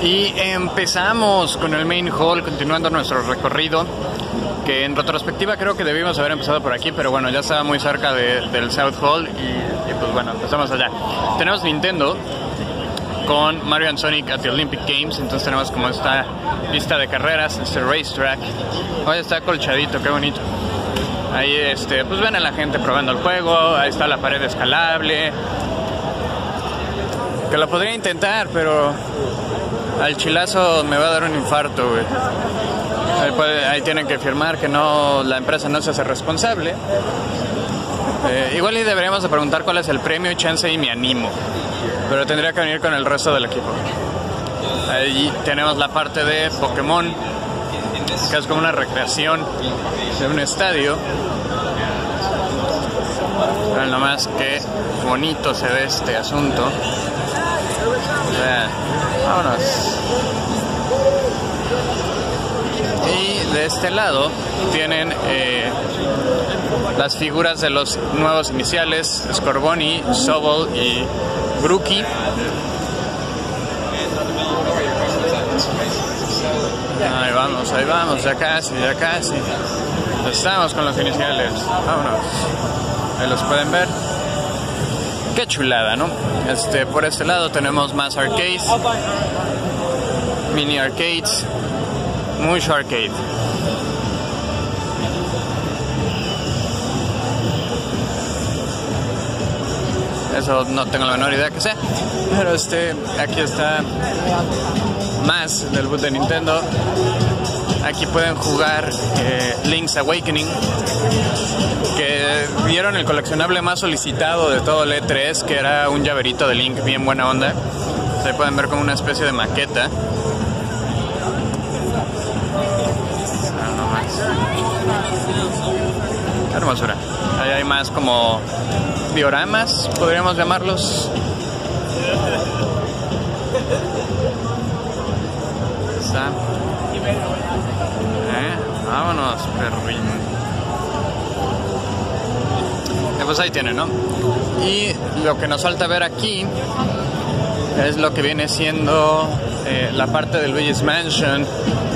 Y empezamos con el main hall, continuando nuestro recorrido, que en retrospectiva creo que debimos haber empezado por aquí, pero bueno, ya estaba muy cerca del South Hall y pues bueno, empezamos allá. Tenemos Nintendo con Mario and Sonic at the Olympic Games, entonces tenemos como esta pista de carreras, este racetrack. Hoy está colchadito, qué bonito. Ahí pues ven a la gente probando el juego, ahí está la pared escalable, que lo podría intentar, pero al chilazo me va a dar un infarto, güey. Ahí tienen que firmar que la empresa no se hace responsable. Igual y deberíamos de preguntar cuál es el premio y chance y me animo, pero tendría que venir con el resto del equipo. Ahí tenemos la parte de Pokémon, que es como una recreación de un estadio. Vean nomás qué bonito se ve este asunto. Vámonos. Y de este lado tienen las figuras de los nuevos iniciales, Scorbunny, Sobble y Grookey. Ahí vamos, ya casi. Estamos con los iniciales, vámonos. Ahí los pueden ver. Qué chulada, ¿no? Por este lado tenemos más arcades, mini arcades, mucho arcade. Eso no tengo la menor idea que sea, pero aquí está más del boot de Nintendo. Aquí pueden jugar Link's Awakening, que vieron el coleccionable más solicitado de todo el E3, que era un llaverito de Link bien buena onda. Ahí pueden ver como una especie de maqueta. Qué hermosura. Ahí hay más como dioramas, podríamos llamarlos. Está. Vámonos, perrín. Pues ahí tienen, ¿no? Y lo que nos falta ver aquí es lo que viene siendo la parte de Luigi's Mansion,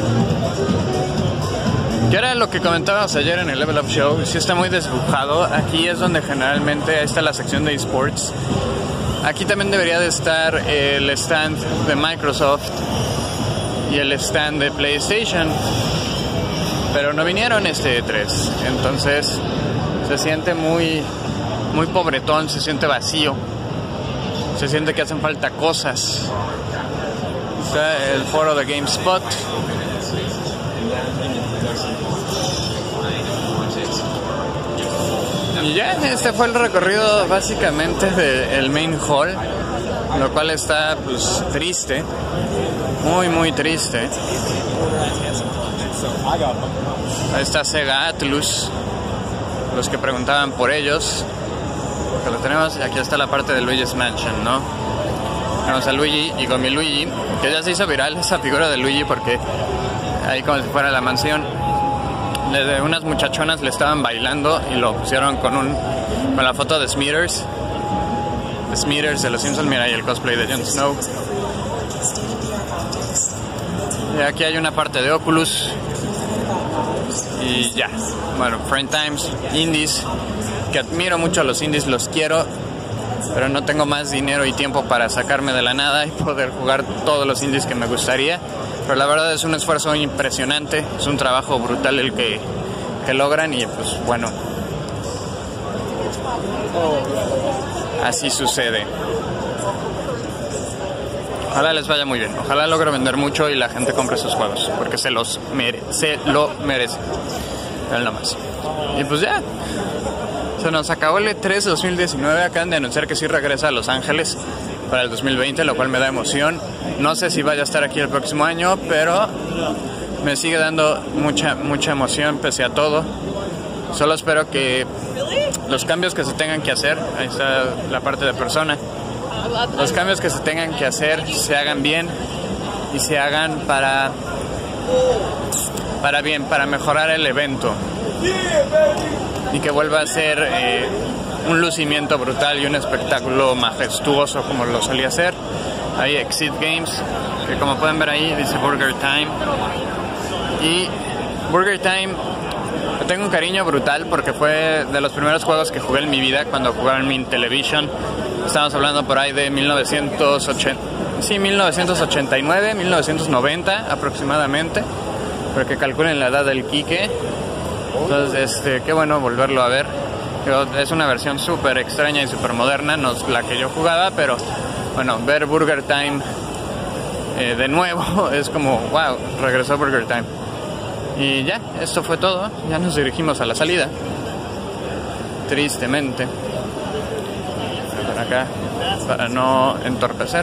que era lo que comentábamos ayer en el Level Up Show. Sí está muy desdibujado. Aquí es donde generalmente está la sección de eSports. Aquí también debería de estar el stand de Microsoft y el stand de PlayStation, pero no vinieron E3, entonces se siente muy pobretón, se siente vacío, se siente que hacen falta cosas. Está el foro de GameSpot. Y ya, este fue el recorrido básicamente del main hall, lo cual está pues triste, muy triste. Ahí está Sega Atlus, los que preguntaban por ellos, que lo tenemos. Y aquí está la parte de Luigi's Mansion, ¿no? Tenemos a Luigi y Gomi Luigi, que ya se hizo viral esa figura de Luigi porque ahí como si fuera la mansión. Unas muchachonas le estaban bailando y lo pusieron con la foto de Smithers de los Simpsons. Mira ahí el cosplay de Jon Snow. Y aquí hay una parte de Oculus. Y ya, bueno, Frame Times, indies, que admiro mucho a los indies, los quiero, pero no tengo más dinero y tiempo para sacarme de la nada y poder jugar todos los indies que me gustaría. Pero la verdad es un esfuerzo impresionante, es un trabajo brutal el que logran y pues bueno, así sucede. Ojalá les vaya muy bien, ojalá logre vender mucho y la gente compre sus juegos, porque se lo merece. Vean nomás. Y pues ya, se nos acabó el E3 2019, acaban de anunciar que sí regresa a Los Ángeles para el 2020, lo cual me da emoción. No sé si vaya a estar aquí el próximo año, pero me sigue dando mucha emoción pese a todo. Solo espero que los cambios que se tengan que hacer, ahí está la parte de persona, los cambios que se tengan que hacer se hagan bien y se hagan para bien, para mejorar el evento y que vuelva a ser un lucimiento brutal y un espectáculo majestuoso como lo solía ser. Ahí Exit Games, que como pueden ver ahí dice Burger Time. Y Burger Time tengo un cariño brutal porque fue de los primeros juegos que jugué en mi vida cuando jugaba en mi Intellivision. Estamos hablando por ahí de 1989, 1990 aproximadamente, porque calculen la edad del Quique. Entonces, qué bueno volverlo a ver. Es una versión súper extraña y súper moderna, no es la que yo jugaba, pero bueno, ver Burger Time de nuevo es como, wow, regresó Burger Time. Y ya, esto fue todo. Ya nos dirigimos a la salida. Tristemente. Por acá, para no entorpecer.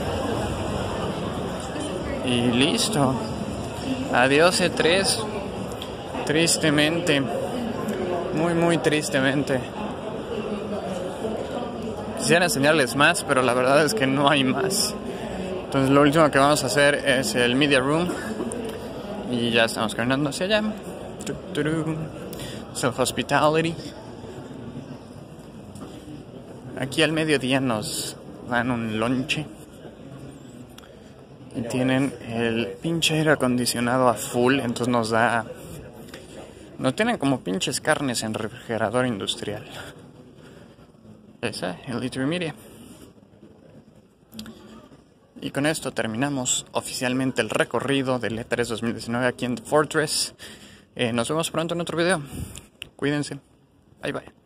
Y listo. Adiós E3. Tristemente. Muy tristemente. Quisiera enseñarles más, pero la verdad es que no hay más. Entonces lo último que vamos a hacer es el Media Room. Y ya estamos caminando hacia allá. Self Hospitality. Aquí al mediodía nos dan un lonche. Y tienen el pinche aire acondicionado a full. Entonces nos da... Nos tienen como pinches carnes en refrigerador industrial. Esa, el Little Media. Y con esto terminamos oficialmente el recorrido del E3 2019 aquí en The Fortress. Nos vemos pronto en otro video. Cuídense. Bye bye.